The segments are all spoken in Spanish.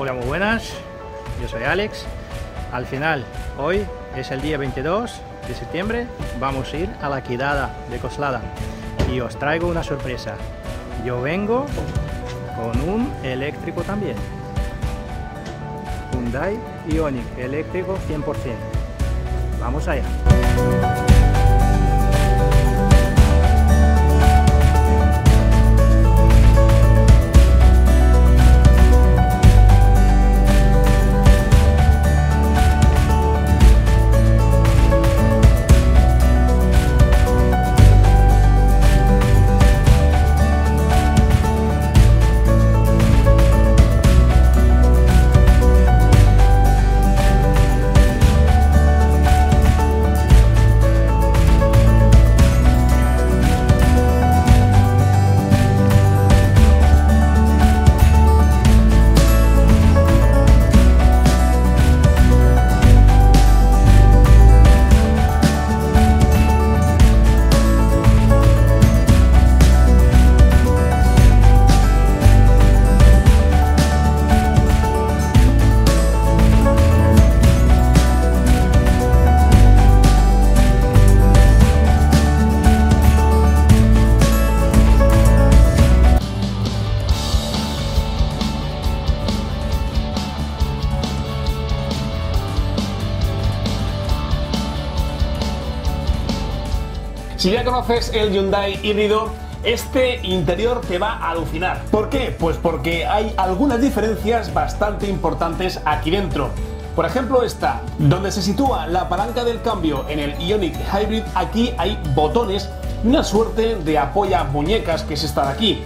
Hola, muy buenas, yo soy Alex. Al final, hoy es el día 22 de septiembre, vamos a ir a la quedada de Coslada y os traigo una sorpresa. Yo vengo con un eléctrico también, Hyundai Ioniq eléctrico 100%. Vamos allá. Si ya conoces el Hyundai híbrido, este interior te va a alucinar. ¿Por qué? Pues porque hay algunas diferencias bastante importantes aquí dentro. Por ejemplo, esta, donde se sitúa la palanca del cambio en el Ioniq Hybrid, aquí hay botones y una suerte de apoya muñecas que es esta de aquí.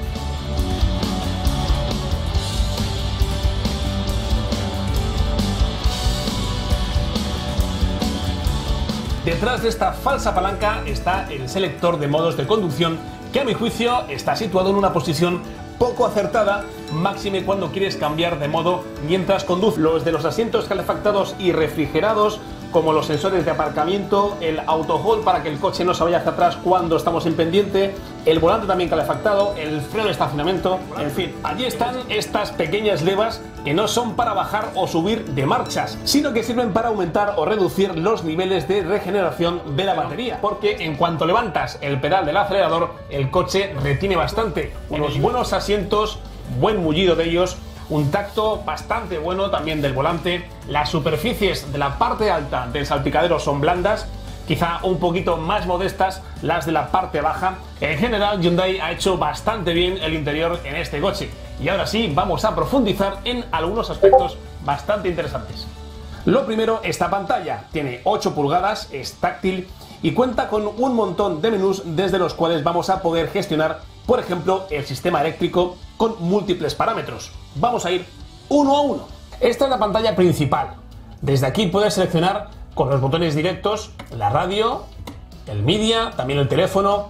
Detrás de esta falsa palanca está el selector de modos de conducción, que a mi juicio está situado en una posición poco acertada, máxime cuando quieres cambiar de modo mientras conduces. Los de los asientos calefactados y refrigerados, como los sensores de aparcamiento, el auto hold para que el coche no se vaya hacia atrás cuando estamos en pendiente, el volante también calefactado, el freno de estacionamiento, en fin, allí están estas pequeñas levas que no son para bajar o subir de marchas, sino que sirven para aumentar o reducir los niveles de regeneración de la batería, porque en cuanto levantas el pedal del acelerador, el coche retiene bastante. Unos buenos asientos, buen mullido de ellos, un tacto bastante bueno también del volante. Las superficies de la parte alta del salpicadero son blandas, quizá un poquito más modestas las de la parte baja. En general, Hyundai ha hecho bastante bien el interior en este coche. Y ahora sí, vamos a profundizar en algunos aspectos bastante interesantes. Lo primero, esta pantalla tiene 8 pulgadas, es táctil y cuenta con un montón de menús desde los cuales vamos a poder gestionar, por ejemplo, el sistema eléctrico con múltiples parámetros. Vamos a ir uno a uno. Esta es la pantalla principal. Desde aquí puedes seleccionar con los botones directos la radio, el media, también el teléfono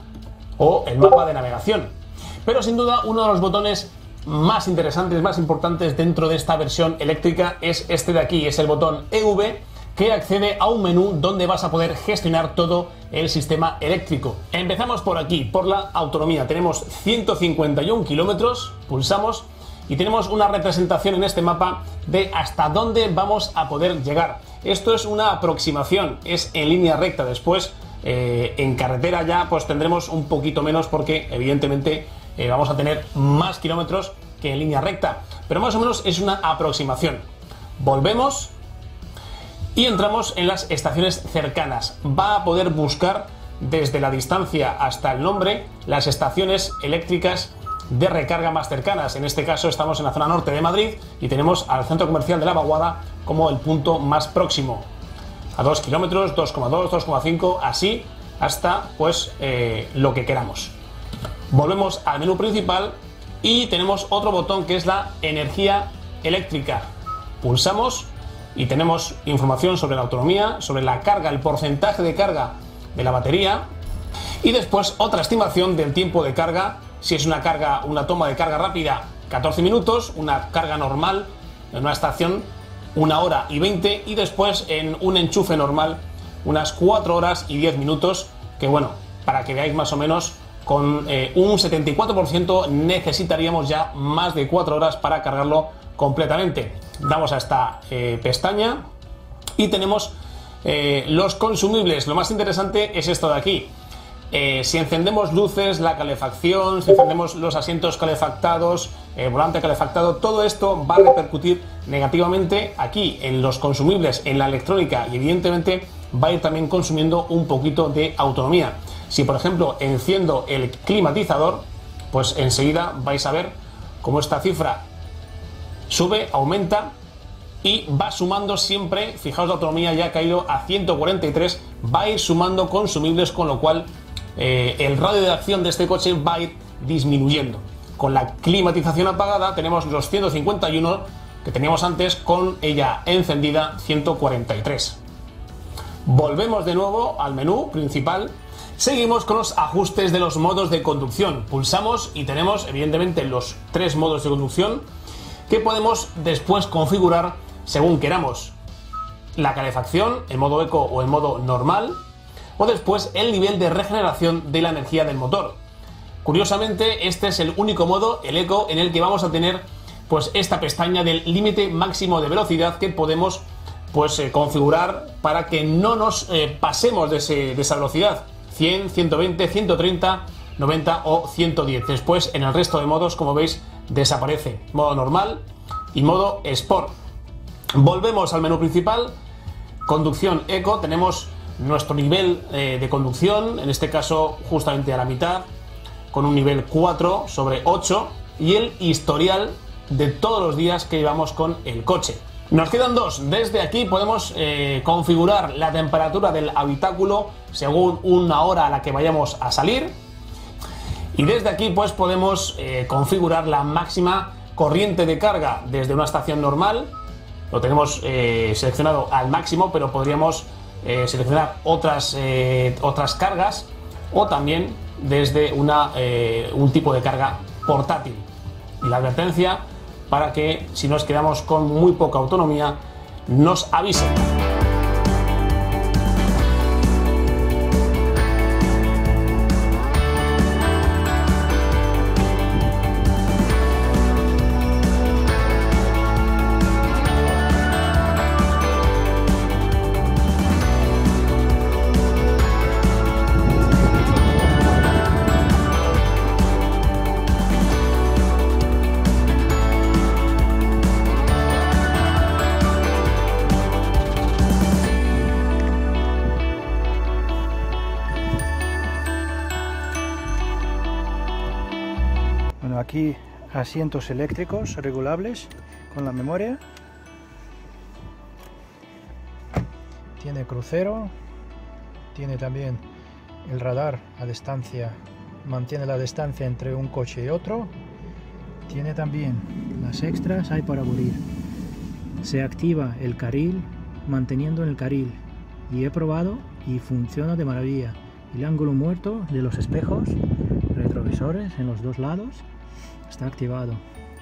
o el mapa de navegación. Pero sin duda uno de los botones más interesantes, más importantes dentro de esta versión eléctrica es este de aquí, es el botón EV, que accede a un menú donde vas a poder gestionar todo el sistema eléctrico. Empezamos por aquí, por la autonomía. Tenemos 151 kilómetros, pulsamos y tenemos una representación en este mapa de hasta dónde vamos a poder llegar. Esto es una aproximación, es en línea recta. Después en carretera ya pues tendremos un poquito menos porque evidentemente vamos a tener más kilómetros que en línea recta, pero más o menos es una aproximación. Volvemos y entramos en las estaciones cercanas. Va a poder buscar desde la distancia hasta el nombre las estaciones eléctricas de recarga más cercanas. En este caso estamos en la zona norte de Madrid y tenemos al centro comercial de La Vaguada como el punto más próximo. A 2 kilómetros, 2,2, 2,5, así hasta pues lo que queramos. Volvemos al menú principal y tenemos otro botón que es la energía eléctrica. Pulsamos y tenemos información sobre la autonomía, sobre la carga, el porcentaje de carga de la batería y después otra estimación del tiempo de carga. Si es una toma de carga rápida, 14 minutos, una carga normal en una estación, 1 hora y 20 y después en un enchufe normal, unas 4 horas y 10 minutos, que bueno, para que veáis más o menos, con un 74% necesitaríamos ya más de 4 horas para cargarlo completamente. Damos a esta pestaña y tenemos los consumibles. Lo más interesante es esto de aquí. Si encendemos luces, la calefacción, si encendemos los asientos calefactados, el volante calefactado, todo esto va a repercutir negativamente aquí en los consumibles, en la electrónica, y evidentemente va a ir también consumiendo un poquito de autonomía. Si por ejemplo enciendo el climatizador, pues enseguida vais a ver cómo esta cifra sube, aumenta y va sumando siempre. Fijaos, la autonomía ya ha caído a 143, va a ir sumando consumibles, con lo cual el radio de acción de este coche va a ir disminuyendo. Con la climatización apagada tenemos los 151 que teníamos antes, con ella encendida 143. Volvemos de nuevo al menú principal. Seguimos con los ajustes de los modos de conducción. Pulsamos y tenemos evidentemente los 3 modos de conducción que podemos después configurar según queramos. La calefacción, el modo eco o el modo normal, o después el nivel de regeneración de la energía del motor. Curiosamente, este es el único modo, el eco, en el que vamos a tener pues esta pestaña del límite máximo de velocidad que podemos pues configurar para que no nos pasemos de esa velocidad: 100, 120, 130, 90 o 110. Después, en el resto de modos, como veis, desaparece modo normal y modo Sport. Volvemos al menú principal. Conducción eco, tenemos nuestro nivel de conducción, en este caso justamente a la mitad, con un nivel 4 sobre 8, y el historial de todos los días que llevamos con el coche. Nos quedan 2. Desde aquí podemos configurar la temperatura del habitáculo según una hora a la que vayamos a salir, y desde aquí pues podemos configurar la máxima corriente de carga desde una estación normal. Lo tenemos seleccionado al máximo, pero podríamos seleccionar otras cargas, o también desde un tipo de carga portátil. Y la advertencia para que, si nos quedamos con muy poca autonomía, nos avisen. Aquí asientos eléctricos regulables con la memoria. Tiene crucero, tiene también el radar a distancia, mantiene la distancia entre un coche y otro. Tiene también las extras, hay para aburrir. Se activa el carril manteniendo el carril, y he probado y funciona de maravilla. El ángulo muerto de los espejos retrovisores en los 2 lados está activado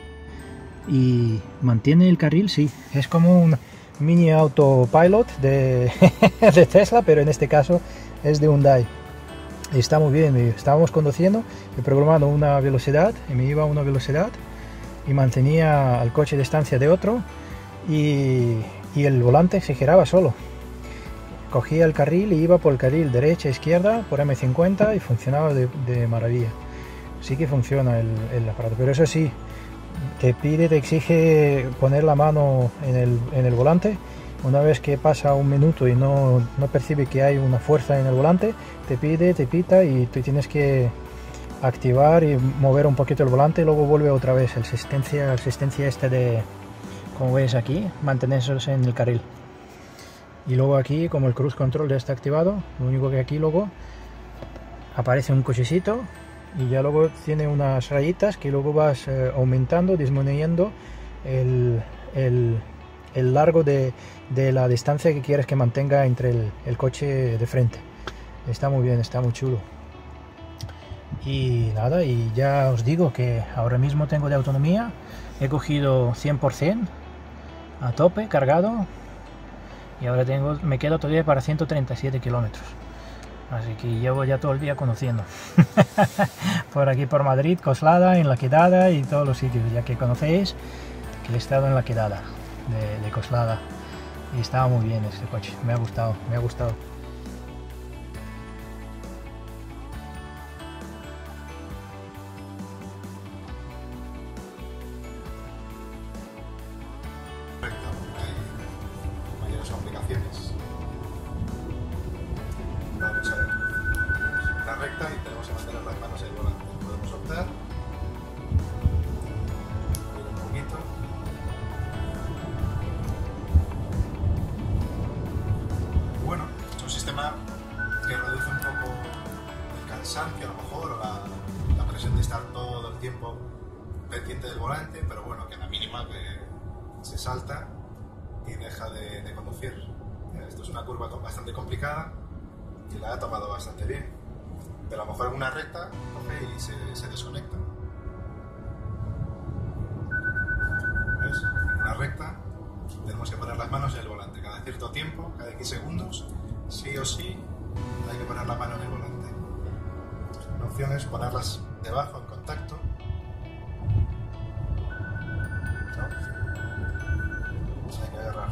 y mantiene el carril. Sí, es como un mini autopilot de Tesla, pero en este caso es de Hyundai. Y está muy bien. Estábamos conduciendo, he programado una velocidad y me iba a una velocidad y mantenía el coche a distancia de otro, y el volante se giraba solo. Cogía el carril y iba por el carril derecha, izquierda, por M50, y funcionaba de maravilla. Sí que funciona el aparato, pero eso sí, te exige poner la mano en el volante. Una vez que pasa un minuto y no percibe que hay una fuerza en el volante, te pita, y tú tienes que activar y mover un poquito el volante, y luego vuelve otra vez la asistencia esta de, como veis aquí, mantenerse en el carril. Y luego aquí, como el cruise control ya está activado, lo único que aquí luego aparece un cochecito, y ya luego tiene unas rayitas que luego vas aumentando, disminuyendo el largo de la distancia que quieres que mantenga entre el coche de frente. Está muy bien, está muy chulo. Y nada, y ya os digo que ahora mismo tengo de autonomía, he cogido 100% a tope, cargado, y ahora me quedo todavía para 137 kilómetros. Así que llevo ya todo el día conociendo por aquí por Madrid, Coslada, en La Quedada y todos los sitios ya que conocéis, que he estado en la quedada de Coslada y estaba muy bien este coche, me ha gustado, me ha gustado. Hay mayores complicaciones. Vamos a ver. La recta y tenemos que mantener las manos en el volante. Podemos optar. Un poquito. Bueno, es un sistema que reduce un poco el cansancio a lo mejor, o la presión de estar todo el tiempo pendiente del volante, pero bueno, que a la mínima que se salta y deja de conducir. Esto es una curva bastante complicada y la ha tomado bastante bien, pero a lo mejor en una recta coge y se desconecta. ¿Ves? En una recta tenemos que poner las manos en el volante cada cierto tiempo, cada X segundos, sí o sí hay que poner la mano en el volante. La opción es ponerlas debajo en contacto. Hay que agarrar.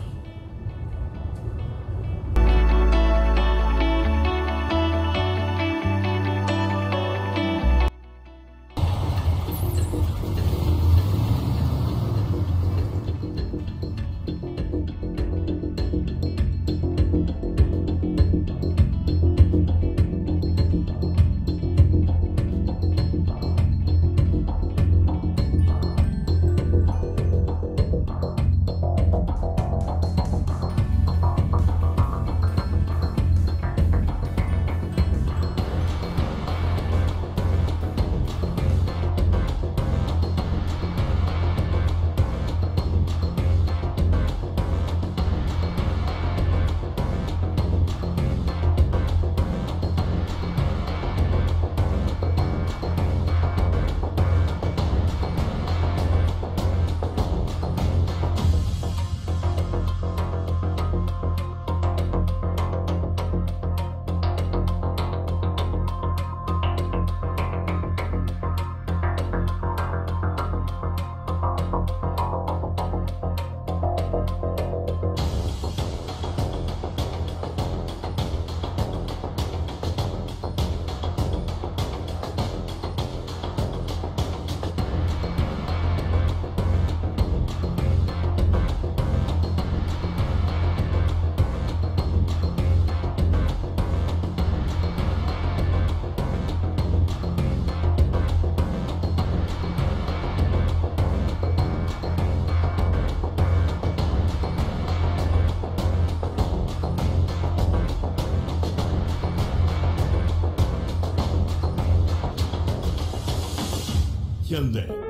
Hyundai.